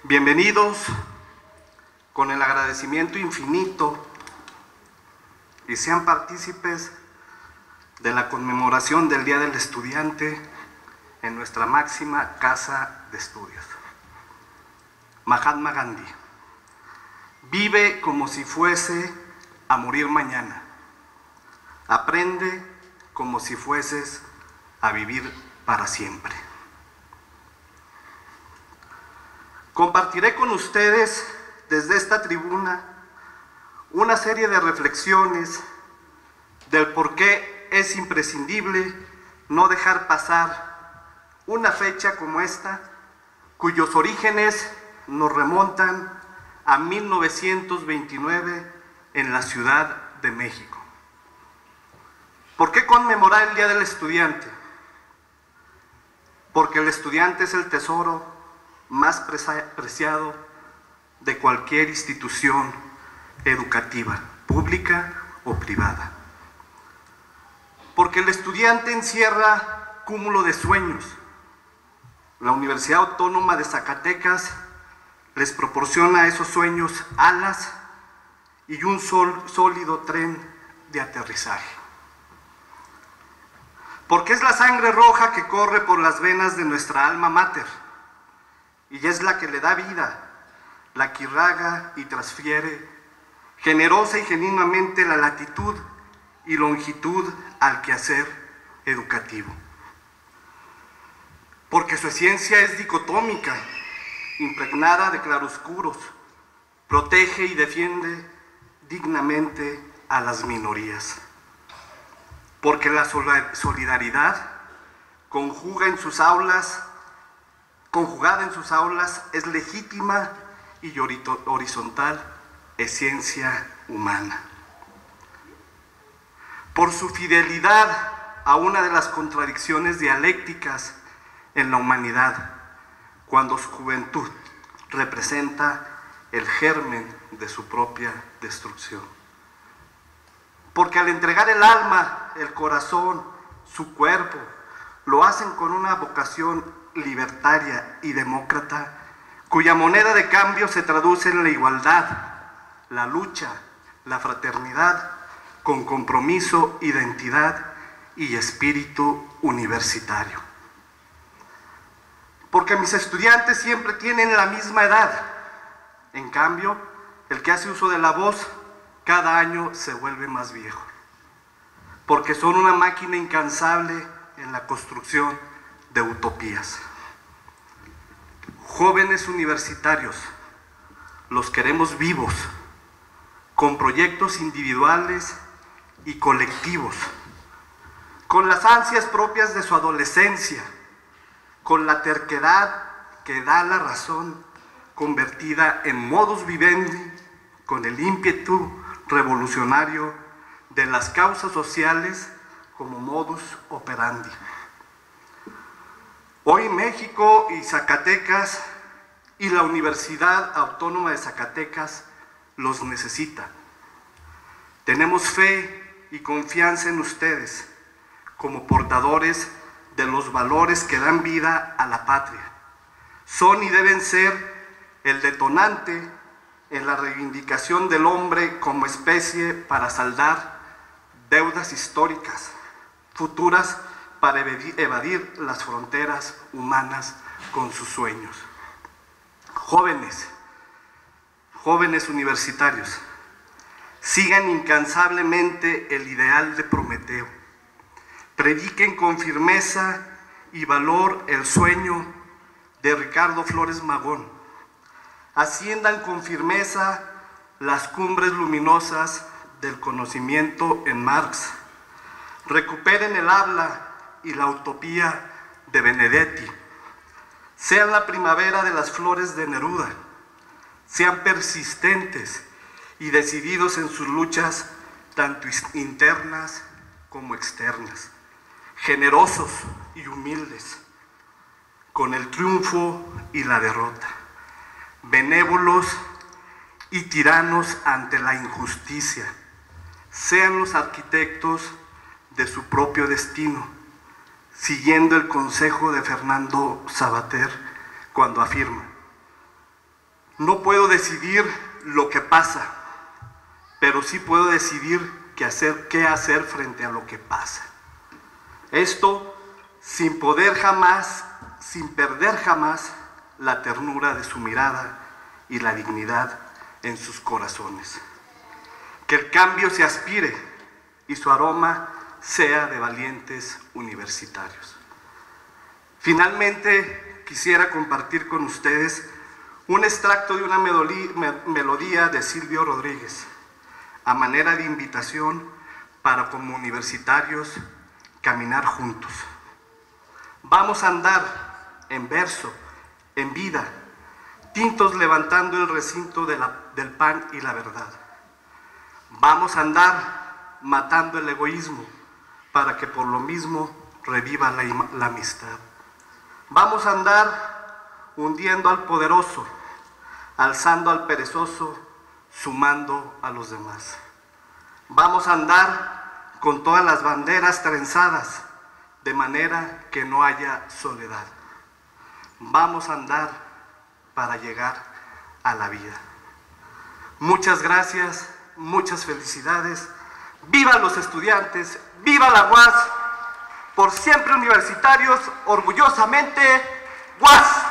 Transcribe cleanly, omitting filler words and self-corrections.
Bienvenidos con el agradecimiento infinito y sean partícipes de la conmemoración del Día del Estudiante en nuestra máxima casa de estudios. Mahatma Gandhi: vive como si fuese a morir mañana. Aprende como si fueses a vivir para siempre. Compartiré con ustedes desde esta tribuna una serie de reflexiones del por qué es imprescindible no dejar pasar una fecha como esta, cuyos orígenes nos remontan a 1929 en la Ciudad de México. ¿Por qué conmemorar el Día del Estudiante? Porque el estudiante es el tesoro más preciado de cualquier institución educativa, pública o privada. Porque el estudiante encierra cúmulo de sueños. La Universidad Autónoma de Zacatecas les proporciona a esos sueños alas y un sólido tren de aterrizaje. Porque es la sangre roja que corre por las venas de nuestra alma mater, y es la que le da vida, la que irraga y transfiere generosa y genuinamente la latitud y longitud al quehacer educativo. Porque su esencia es dicotómica, impregnada de claroscuros, protege y defiende dignamente a las minorías. Porque la solidaridad conjugada en sus aulas es legítima y horizontal esencia humana. Por su fidelidad a una de las contradicciones dialécticas en la humanidad, cuando su juventud representa el germen de su propia destrucción. Porque al entregar el alma, el corazón, su cuerpo, lo hacen con una vocación libertaria y demócrata, cuya moneda de cambio se traduce en la igualdad, la lucha, la fraternidad, con compromiso, identidad y espíritu universitario. Porque mis estudiantes siempre tienen la misma edad. En cambio, el que hace uso de la voz cada año se vuelve más viejo. Porque son una máquina incansable en la construcción de utopías. Jóvenes universitarios, los queremos vivos, con proyectos individuales y colectivos, con las ansias propias de su adolescencia, con la terquedad que da la razón convertida en modus vivendi, con el ímpetu revolucionario de las causas sociales como modus operandi. Hoy México y Zacatecas y la Universidad Autónoma de Zacatecas los necesita. Tenemos fe y confianza en ustedes como portadores de los valores que dan vida a la patria. Son y deben ser el detonante en la reivindicación del hombre como especie para saldar deudas históricas, futuras para evadir las fronteras humanas con sus sueños. Jóvenes universitarios, sigan incansablemente el ideal de Prometeo. Prediquen con firmeza y valor el sueño de Ricardo Flores Magón. Asciendan con firmeza las cumbres luminosas del conocimiento en Marx. Recuperen el habla y la utopía de Benedetti. Sean la primavera de las flores de Neruda. Sean persistentes y decididos en sus luchas, tanto internas como externas. Generosos y humildes, con el triunfo y la derrota. Benévolos y tiranos ante la injusticia. Sean los arquitectos de su propio destino, siguiendo el consejo de Fernando Savater cuando afirma: No puedo decidir lo que pasa, pero sí puedo decidir qué hacer frente a lo que pasa. Esto sin perder jamás la ternura de su mirada y la dignidad en sus corazones. Que el cambio se aspire y su aroma sea de valientes universitarios. Finalmente, quisiera compartir con ustedes un extracto de una melodía de Silvio Rodríguez, a manera de invitación para como universitarios caminar juntos. Vamos a andar en verso, en vida, tintos levantando el recinto del pan y la verdad. Vamos a andar matando el egoísmo para que por lo mismo reviva la amistad. Vamos a andar hundiendo al poderoso, alzando al perezoso, sumando a los demás. Vamos a andar con todas las banderas trenzadas, de manera que no haya soledad. Vamos a andar para llegar a la vida. Muchas gracias, muchas felicidades. ¡Viva los estudiantes! ¡Viva la UAS! Por siempre universitarios, orgullosamente, UAS.